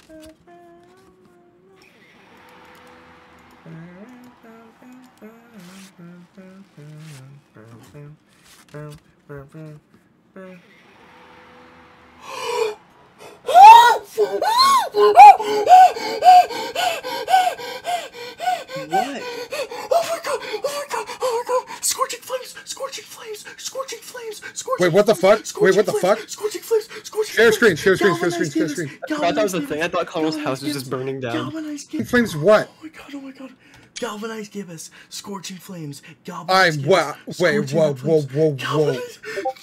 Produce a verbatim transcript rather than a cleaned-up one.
What? Oh my god! Oh my god! Oh my god! Scorching flames! Scorching flames! Scorching flames! Scorching Wait, what the fuck? Wait, what the fuck? Scorching flames! Scorching Share flames! screen, share screen, share screen, share screen. I thought that was the thing. I thought Connell's house was just burning down. Galvanized Gibus. Flames what? Oh my god! Oh my god! Galvanized Gibus. Scorching flames. I'm Galvanized Gibus. wow. Wait, Scorching whoa, whoa, flames. whoa, whoa. Galvanized-